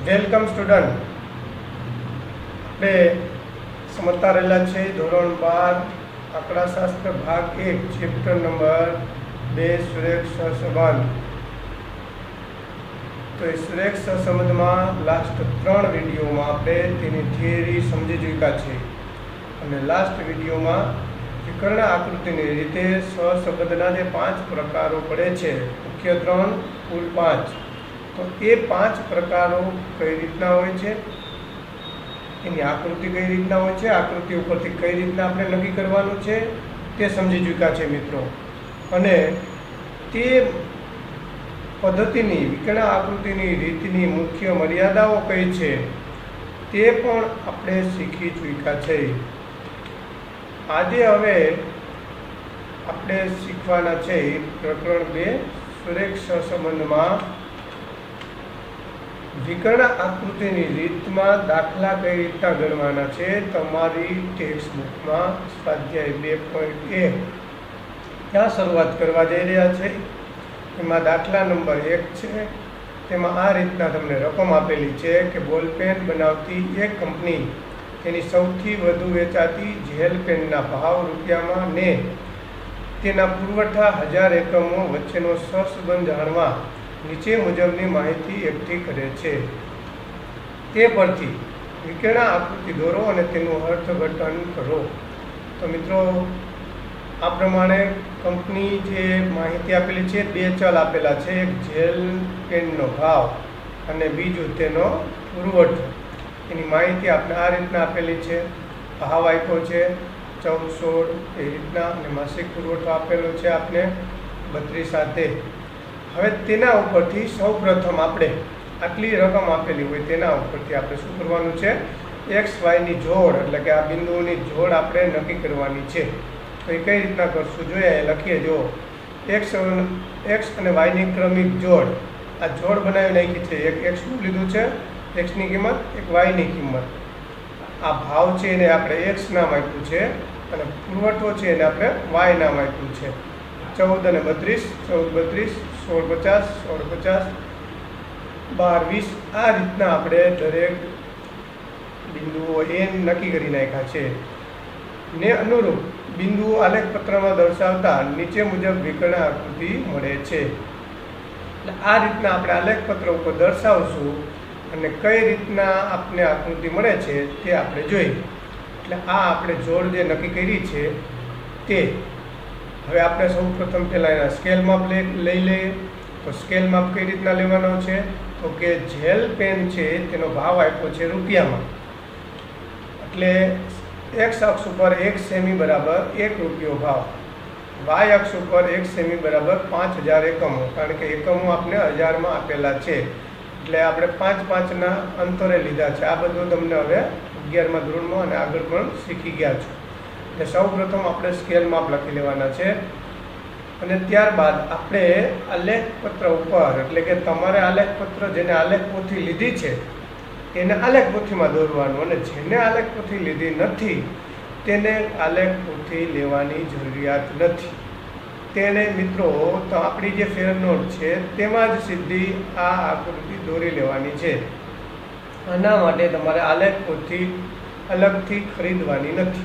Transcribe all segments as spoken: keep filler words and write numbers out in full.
Welcome student, આપણે સમજતા રહેલા છે ધોરણ બાર આંકડાશાસ્ત્ર ભાગ એક ચેપ્ટર નંબર બે સુરેખ સહસંબંધ. તો એ સુરેખ સહસંબંધમાં લાસ્ટ ત્રણ વિડીયોમાં આપણે તેની થિયરી સમજી ચૂક્યા છે અને લાસ્ટ વિડીયોમાં વિકર્ણ આકૃતિની રીતે સહસંબંધના જે પાંચ પ્રકારો પડે છે, મુખ્ય ત્રણ કુલ પાંચ, તો એ પાંચ પ્રકારો કઈ રીતના હોય છે, એની આકૃતિ કઈ રીતના હોય છે, આકૃતિ ઉપરથી કઈ રીતના આપણે નક્કી કરવાનું છે તે સમજી ચૂક્યા છે મિત્રો. અને તે પદ્ધતિની વિકર્ણ આકૃતિની રીતની મુખ્ય મર્યાદાઓ કઈ છે તે પણ આપણે શીખી ચૂક્યા છે. આજે હવે આપણે શીખવાના છે પ્રકરણ બે સુરેખ સહસંબંધમાં વિકર્ણ આકૃતિની રીતમાં દાખલા કઈ રીતના ગણવાના છે. તમારી ટેક્સ્ટ બુકમાં સ્વાધ્યાય બે પોઈન્ટ એક ત્યાં શરૂઆત કરવા જઈ રહ્યા છે. એમાં દાખલા નંબર એક છે, તેમાં આ રીતના તમને રકમ આપેલી છે કે બોલપેન બનાવતી એક કંપની તેની સૌથી વધુ વેચાતી જેલ પેનના ભાવ રૂપિયામાં ને તેના પુરવઠા હજાર એકમો વચ્ચેનો સહસંબંધ જાણવા નીચે મુજબની માહિતી એકઠી કરે છે. તે પરથી વિકર્ણ આકૃતિ દોરો અને તેનું અર્થઘટન કરો. તો મિત્રો, આ પ્રમાણે કંપની જે માહિતી આપેલી છે, બે ચલ આપેલા છે, એક જેલ પેનનો ભાવ અને બીજું તેનો પુરવઠો. એની માહિતી આપણે આ રીતના આપેલી છે. ભાવ આપ્યો છે ચૌદ સોળ એ રીતના, અને માસિક પુરવઠો આપેલો છે આપણે બત્રીસ સાથે. હવે તેના ઉપરથી સૌ પ્રથમ આપણે આટલી રકમ આપેલી હોય તેના ઉપરથી આપણે શું કરવાનું છે, એક્સ વાયની જોડ, એટલે કે આ બિંદુઓની જોડ આપણે નક્કી કરવાની છે. તો એ કઈ રીતના કરશું જોઈએ, લખીએ. જો એક્સ એક્સ અને વાયની ક્રમિક જોડ, આ જોડ બનાવી નાખી છે. એક એક્સનું લીધું છે, એક્સની કિંમત, એક વાયની કિંમત. આ ભાવ છે એને આપણે એક્સ નામ આપ્યું છે અને પુરવઠો છે એને આપણે વાય નામ આપ્યું છે. ચૌદ અને બત્રીસ, ચૌદ બત્રીસ, સોળ પચાસ, સોળ પચાસ, બાર વીસ, આ રીતના આપણે દરેક બિંદુઓ એ નક્કી કરી નાખ્યા છે. ને અનુરૂપ બિંદુઓ આલેખ પત્રમાં દર્શાવતા નીચે મુજબ વિકર્ણ આકૃતિ મળે છે. એટલે આ રીતના આપણે આલેખ પત્ર ઉપર દર્શાવશું અને કઈ રીતના આપને આકૃતિ મળે છે તે આપણે જોઈએ. એટલે આ આપણે જોડ જે નક્કી કરી છે તે હવે આપણે સૌ પ્રથમ પહેલાં એના સ્કેલ માપ લઈ લઈએ. તો સ્કેલ માપ કઈ રીતના લેવાનો છે, તો કે જેલ પેન છે તેનો ભાવ આપ્યો છે રૂપિયામાં, એટલે એક્સ અક્ષ ઉપર એક સેમી બરાબર એક રૂપિયો ભાવ, વાય અક્ષ ઉપર એક સેમી બરાબર પાંચ હજાર એકમો, કારણ કે એકમો આપણે હજારમાં આપેલા છે એટલે આપણે પાંચ પાંચના અંતરે લીધા છે. આ બધું તમને હવે અગિયારમાં ધોરણમાં અને આગળ પણ શીખી ગયા છો. એટલે સૌ પ્રથમ આપણે સ્કેલ માપ લખી લેવાના છે અને ત્યારબાદ આપણે આલેખ પત્ર ઉપર, એટલે કે તમારે આલેખ પત્ર જેને આલેખ પોથી લીધી છે એને આલેખ પોથીમાં દોરવાનું, અને જેને આલેખ પોથી લીધી નથી તેને આલેખ પોથી લેવાની જરૂરિયાત નથી. તેને મિત્રો તો આપણી જે ફેર નોટ છે તેમાં જ સીધી આ આકૃતિ દોરી લેવાની છે. આના માટે તમારે આલેખ પોથી અલગથી ખરીદવાની નથી.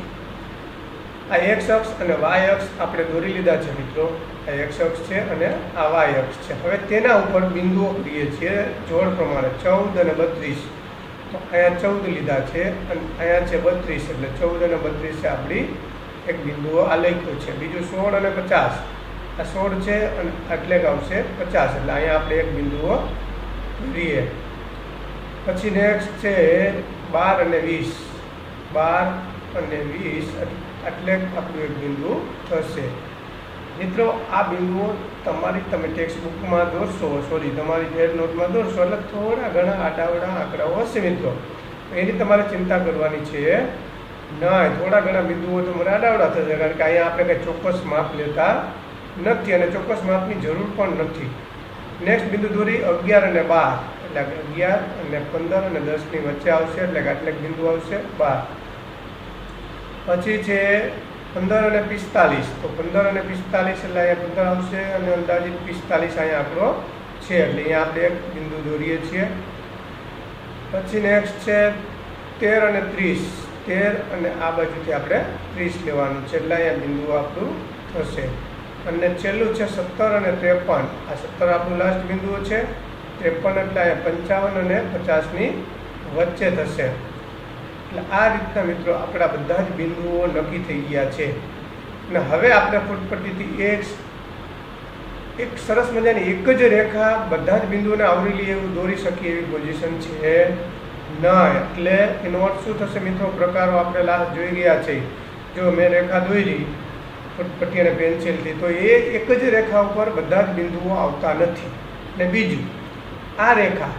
આ એક્સ અક્ષ અને વાય અક્ષ આપણે દોરી લીધા છે મિત્રો. આ એક્સ અક્ષ છે અને આ વાય અક્ષ છે. હવે તેના ઉપર બિંદુઓ કરીએ છીએ જોડ પ્રમાણે. ચૌદ અને બત્રીસ, તો અહીંયા ચૌદ લીધા છે અને અહીંયા છે બત્રીસ, એટલે ચૌદ અને બત્રીસ આપણી એક બિંદુઓ આલેખ્યો છે. બીજું સોળ અને પચાસ, આ સોળ છે અને એટલે કે આવશે પચાસ, એટલે અહીંયા આપણે એક બિંદુઓ દોરીએ. પછી નેક્સ્ટ છે બાર અને વીસ, બાર અને વીસ એટલે આપણું એક બિંદુ થશે. મિત્રો, આ બિંદુઓ તમારી તમે ટેક્સ્ટ બુકમાં દોરશો, સોરી તમારી ફેર નોટમાં દોરશો એટલે થોડા ઘણા આડાવડા આંકડાઓ હશે મિત્રો, એની તમારે ચિંતા કરવાની છે ના. થોડા ઘણા બિંદુઓ તો મને આડાવડા થશે, કારણ કે અહીંયા આપણે કંઈ ચોક્કસ માપ લેતા નથી અને ચોક્કસ માપની જરૂર પણ નથી. નેક્સ્ટ બિંદુ દોરી અગિયાર અને બાર, એટલે કે અગિયાર અને પંદર અને દસની વચ્ચે આવશે, એટલે કે આટલે બિંદુ આવશે બાર. પછી છે પંદર અને પિસ્તાલીસ, તો પંદર અને પિસ્તાલીસ એટલે અહીંયા પંદર આવશે અને અંદાજિત પિસ્તાલીસ અહીંયા આંકડો છે, એટલે અહીંયા આપણે એક બિંદુ દોરીએ છીએ. પછી નેક્સ્ટ છે તેર અને ત્રીસ, તેર અને આ બાજુથી આપણે ત્રીસ લેવાનું છે એટલે અહીંયા બિંદુ આપણું થશે. અને છેલ્લું છે સત્તર અને ત્રેપન, આ સત્તર આપણું લાસ્ટ બિંદુઓ છે, ત્રેપન એટલે અહીંયા પંચાવન અને પચાસની વચ્ચે થશે. એટલે આ રીતના મિત્રો આપણા બધા જ બિંદુઓ નક્કી થઈ ગયા છે. અને હવે આપણે ફૂટપટ્ટીથી એક એક સરસ મજાની એક જ રેખા બધા જ બિંદુઓને આવરી લઈએ એવું દોરી શકીએ એવી પોઝિશન છે નહીં. એટલે એનો અર્થ શું થશે મિત્રો? પ્રકારો આપણે લાસ્ટ જોઈ ગયા છે. જો મેં રેખા દોરી ફૂટપટ્ટી અને પેન્સિલથી, તો એ એક જ રેખા ઉપર બધા જ બિંદુઓ આવતા નથી. ને બીજું, આ રેખા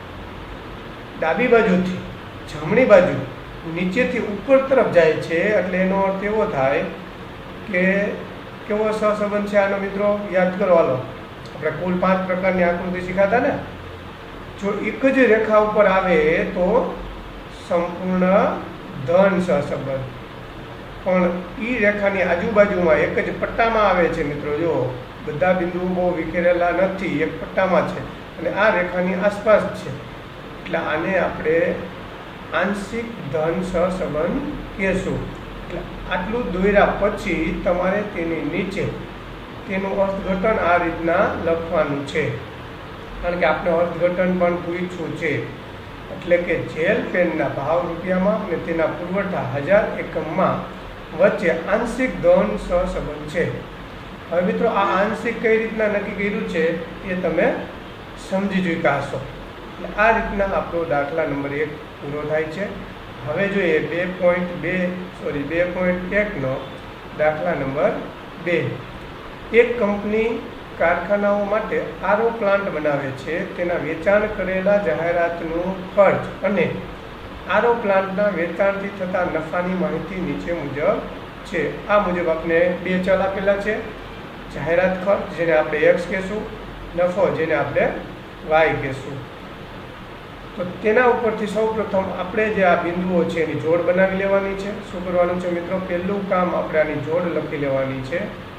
ડાબી બાજુથી જમણી બાજુ નીચેથી ઉપર તરફ જાય છે. એટલે એનો અર્થ એવો થાય કે કેવો સહસંબંધ છે આનો મિત્રો? યાદ કરો હાલો, આપણે કુલ પાંચ પ્રકારની આકૃતિ શીખાતા ને. જો એક જ રેખા ઉપર આવે તો સંપૂર્ણ ધન સહસંબંધ, પણ એ રેખાની આજુબાજુમાં એક જ પટ્ટામાં આવે છે મિત્રો. જો બધા બિંદુઓ બહુ વિખેરેલા નથી, એક પટ્ટામાં છે અને આ રેખાની આસપાસ છે. એટલે આને આપણે આંશિક ધન સહસંબંધ કહેશું. એટલે આટલું દોર્યા પછી તમારે તેની નીચે તેનું અર્થઘટન આ રીતના લખવાનું છે, કારણ કે આપણે અર્થઘટન પણ પૂછ્યું છે. એટલે કે જેલ પેનના ભાવ રૂપિયામાં અને તેના પુરવઠા હજાર એકમમાં વચ્ચે આંશિક ધન સહસંબંધ છે. હવે મિત્રો આ આંશિક કઈ રીતના નક્કી કર્યું છે એ તમે સમજી ચૂક્યા હશો. એટલે આ રીતના આપણો દાખલા નંબર એક પૂરો થાય છે. હવે જોઈએ બે પોઈન્ટ બે સોરી બે પોઈન્ટ એકનો દાખલા નંબર બે. એક કંપની કારખાનાઓ માટે આરો પ્લાન્ટ બનાવે છે. તેના વેચાણ કરેલા જાહેરાતનું ખર્ચ અને આરો પ્લાન્ટના વેચાણથી થતા નફાની માહિતી નીચે મુજબ છે. આ મુજબ આપણે બે ચલ આપેલા છે. જાહેરાત ખર્ચ જેને આપણે એક્સ કહેશું, નફો જેને આપણે વાય કહેશું. તો તેના ઉપરથી સૌ પ્રથમ આપણે જે આ બિંદુઓ છે એની જોડ બનાવી લેવાની છે. શું કરવાનું છે મિત્રો? પહેલું કામ આપણે આની જોડ લખી લેવાની છે.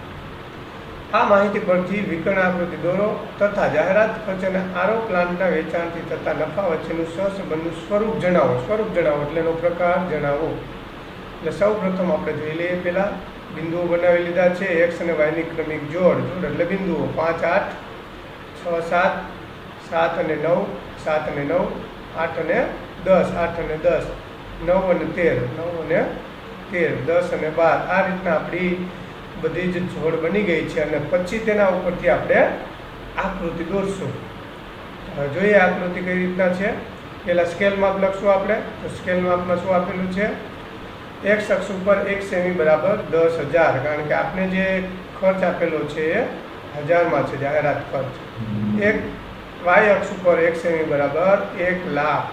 આ માહિતી પરથી વિકર્ણ આકૃતિ દોરો તથા જાહેરાત ખર્ચ અને આરો પ્લાન્ટના વેચાણથી થતા નફા વચ્ચેનું સહસંબંધનું સ્વરૂપ જણાવો. સ્વરૂપ જણાવો એટલે એનો પ્રકાર જણાવો. એટલે સૌ પ્રથમ આપણે જોઈ લઈએ. પહેલાં બિંદુઓ બનાવી લીધા છે. એક્સ અને વાયની ક્રમિક જોડ. જોડ એટલે બિંદુઓ પાંચ આઠ, છ સાત, સાત અને નવ, સાત અને નવ, આઠ અને દસ, આઠ અને દસ, નવ અને તેર, નવ અને તેર, દસ અને બાર. આ રીતના આપણી બધી જ જોડ બની ગઈ છે. અને પછી તેના ઉપરથી આપણે આકૃતિ દોરશું. હવે જોઈએ આકૃતિ કઈ રીતના છે. પહેલાં સ્કેલ માપ લખશું આપણે. તો સ્કેલ માપમાં શું આપેલું છે? એક્સ અક્ષ ઉપર એક સેમી બરાબર દસ હજાર, કારણ કે આપણે જે ખર્ચ આપેલો છે એ હજારમાં છે, જાહેરાત ખર્ચ. એક વાય અક્ષ ઉપર એક સેમી બરાબર એક લાખ.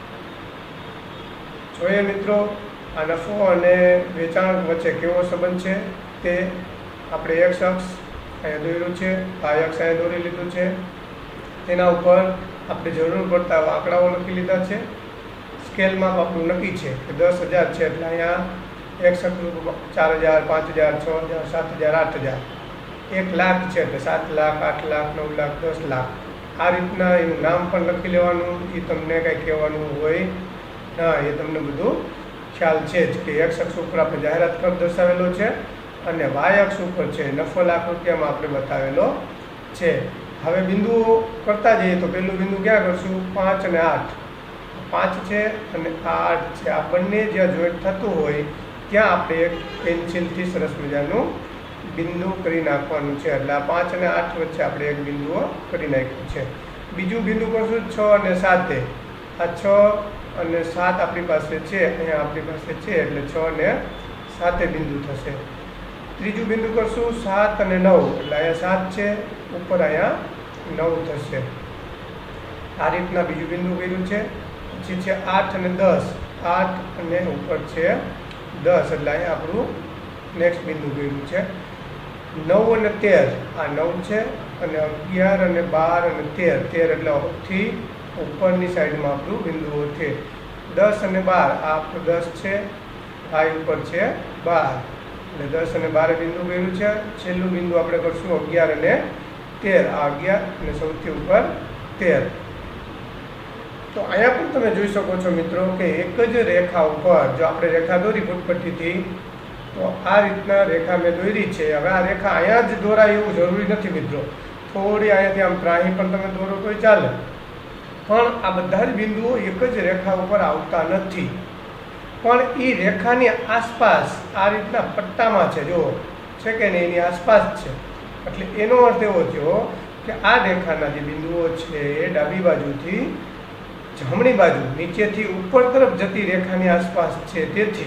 જોઈએ મિત્રો આ નફો અને વેચાણ વચ્ચે કેવો સંબંધ છે તે આપણે એક્સ અક્ષ અહીંયા દોર્યું છે, વાય અક્ષ અહીંયા દોરી લીધું છે. તેના ઉપર આપણે જરૂર પડતા આંકડાઓ લખી લીધા છે. સ્કેલ માપ આપણું નક્કી છે કે દસ હજાર છે, એટલે અહીંયા એક્સ અક્ષ ચાર હજાર, પાંચ હજાર, છ હજાર, સાત હજાર, આઠ હજાર. એક લાખ છે એટલે સાત લાખ, આઠ લાખ, નવ લાખ, દસ લાખ. આ રીતના એનું નામ પણ લખી લેવાનું. એ તમને કંઈ કહેવાનું હોય ના, એ તમને બધું ખ્યાલ છે જ કે એક્સ અક્ષ ઉપર આપણે જાહેરાત ખર્ચ દર્શાવેલો છે અને વાય અક્ષ ઉપર છે નફો લાખ રૂપિયામાં આપણે બતાવેલો છે. હવે બિંદુઓ કરતા જઈએ તો પહેલું બિંદુ ક્યાં કરશું? પાંચ અને આઠ. પાંચ છે અને આ આઠ છે. આ બંને જ્યાં જોઈન્ટ થતું હોય ત્યાં આપણે એક પેન્સિલથી સરસ મજાનું બિંદુ કરી નાખવાનું છે. એટલે આ પાંચ અને આઠ વચ્ચે આપણે એક બિંદુઓ કરી નાખ્યું છે. બીજું બિંદુ કરશું છ અને સાતે. આ છ અને સાત આપણી પાસે છે, અહીંયા આપણી પાસે છે એટલે છ અને સાતે બિંદુ થશે. ત્રીજું બિંદુ કરશું સાત અને નવ, એટલે અહીંયા સાત છે, ઉપર અહીંયા નવ થશે. આ રીતના બીજું બિંદુ કર્યું છે. પછી છે આઠ અને દસ. આઠ અને ઉપર છે દસ, એટલે અહીંયા આપણું નેક્સ્ટ બિંદુ કર્યું છે. નવ અને તેર. આ નવ છે અને અગિયાર અને બાર અને તેર. તેર એટલે થી ઉપરની સાઈડમાં આપણું બિંદુઓ છે. દસ અને બાર. આ આપણું દસ છે, આ ઉપર છે બાર, એટલે દસ અને બાર બિંદુ કર્યું છે. છેલ્લું બિંદુ આપણે કરશું અગિયાર અને તેર. આ અગિયાર અને સૌથી ઉપર તેર. તો અહીંયા પણ તમે જોઈ શકો છો મિત્રો કે એક જ રેખા ઉપર જો આપણે રેખા દોરી ફૂટપટ્ટીથી, તો આ રીતના રેખા મેં દોરી છે. હવે આ રેખા અહીંયા જ દોરાય એવું જરૂરી નથી મિત્રો, થોડી અહીંયાથી આમ ત્રાહી પણ તમે દોરો તો ચાલે, પણ આ બધા જ બિંદુઓ એક જ રેખા ઉપર આવતા નથી, પણ એ રેખાની આસપાસ આ રીતના પટ્ટામાં છે, જો છે કે નહીં, એની આસપાસ છે. એટલે એનો અર્થ એવો થયો કે આ રેખાના જે બિંદુઓ છે એ ડાબી બાજુથી જમણી બાજુ નીચેથી ઉપર તરફ જતી રેખાની આસપાસ છે. તેથી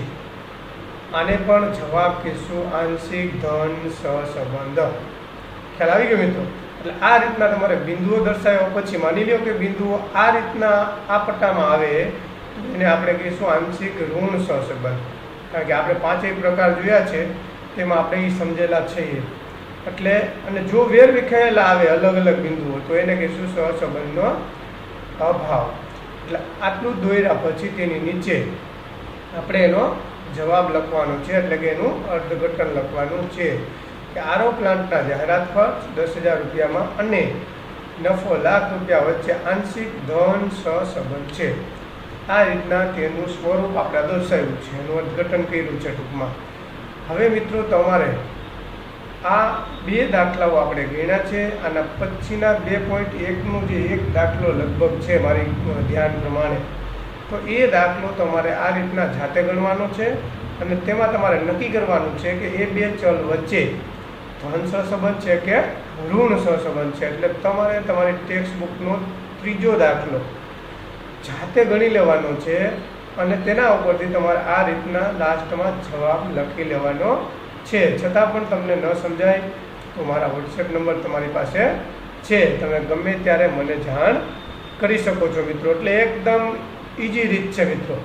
આને પણ જવાબ કહીશું આંશિક ધન સહસંબંધ. ખ્યાલ આવી ગયો મિત્રો? એટલે આ રીતના તમારે બિંદુઓ દર્શાવ્યા પછી માની લો કે બિંદુઓ આ રીતના આ પટ્ટામાં આવે, એને આપણે કહીશું આંશિક ઋણ સહસંબંધ. કારણ કે આપણે પાંચેય પ્રકાર જોયા છે તેમાં આપણે એ સમજેલા છીએ. એટલે અને જો વેર વિખેરાયેલા આવે અલગ અલગ બિંદુઓ તો એને કહીશું સહસંબંધનો અભાવ. એટલે આટલું દોર્યા પછી તેની નીચે આપણે એનો જવાબ લખવાનો છે, એટલે કે એનું અર્થઘટન લખવાનું છે કે આરો પ્લાન્ટના જાહેરાત ખર્ચ દસ હજાર રૂપિયામાં અને નફો લાખ રૂપિયા વચ્ચે આંશિક ધન સહસંબંધ છે. આ રીતના તેનું સ્વરૂપ આપણે દર્શાવ્યું છે, એનું અર્થઘટન કર્યું છે ટૂંકમાં. હવે મિત્રો તમારે આ બે દાખલાઓ આપણે ગણ્યા છે. આના પછીના બે પોઈન્ટ એકનો જે એક દાખલો લગભગ છે મારી ધ્યાન પ્રમાણે, તો એ દાખલો તમારે આ રીતના જાતે ગણવાનો છે અને તેમાં તમારે નક્કી કરવાનું છે કે એ બે ચલ વચ્ચે ધન સહસંબંધ છે કે ઋણ સહસંબંધ છે. એટલે તમારે તમારી ટેક્સ્ટ બુકનો ત્રીજો દાખલો જાતે ગણી લેવાનો છે અને તેના ઉપરથી તમારે આ રીતના લાસ્ટમાં જવાબ લખી લેવાનો છે. છતાં પણ તમને ન સમજાય તો મારા વોટ્સએપ નંબર તમારી પાસે છે, તમે ગમે ત્યારે મને જાણ કરી શકો છો મિત્રો. એટલે એકદમ ઇઝી રીત છે મિત્રો.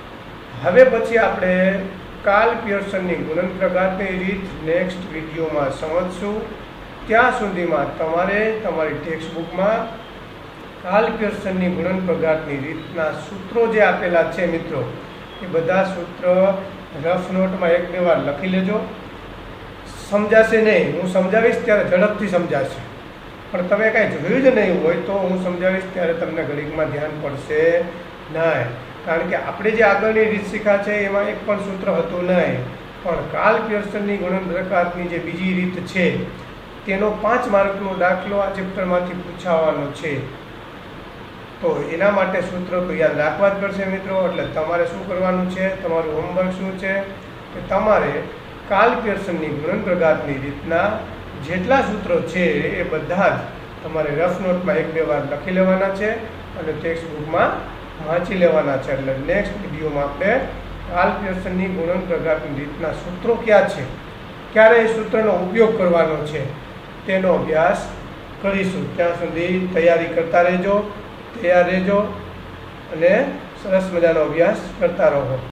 હવે પછી આપણે કાર્લ પિયર્સનની ગુણનપ્રઘાતની રીત નેક્સ્ટ વિડીયોમાં સમજશું. ત્યાં સુધીમાં તમારે તમારી ટેક્સ્ટ બુકમાં કાર્લ પિયર્સનની ગુણનપ્રઘાતની રીતના સૂત્રો જે આપેલા છે મિત્રો, એ બધા સૂત્ર રફ નોટમાં એક બે વાર લખી લેજો. સમજાશે નહીં, હું સમજાવીશ ત્યારે ઝડપથી સમજાશે, પણ તમે કાંઈ જોયું જ નહીં હોય તો હું સમજાવીશ ત્યારે તમને ઘડીકમાં ધ્યાન પડશે નહીં. કારણ કે આપણે જે આગળની રીત શીખ્યા છે એમાં એક પણ સૂત્ર હતું નહીં, પણ કાર્લ પિયર્સનની ગુણનપ્રઘાતની જે બીજી રીત છે તેનો પાંચ માર્કનો દાખલો આ ચેપ્ટરમાંથી પૂછાવાનો છે. તો એના માટે સૂત્ર તો યાદ રાખવા જ પડશે મિત્રો. એટલે તમારે શું કરવાનું છે, તમારું હોમવર્ક શું છે કે તમારે કાર્લ પિયર્સનની ગુણનપ્રઘાતની રીતના જેટલા સૂત્રો છે એ બધા જ તમારે રફ નોટમાં એક બે વાર લખી લેવાના છે અને ટેક્સ્ટ બુકમાં વાંચી લેવાના છે. એટલે નેક્સ્ટ વિડીયોમાં આપણે કાર્લ પિયર્સનની ગુણનપ્રઘાતની રીતના સૂત્રો ક્યાં છે, ક્યારે એ સૂત્રનો ઉપયોગ કરવાનો છે તેનો અભ્યાસ કરીશું. ત્યાં સુધી તૈયારી કરતા રહેજો, તૈયાર રહેજો અને સરસ મજાનો અભ્યાસ કરતા રહો.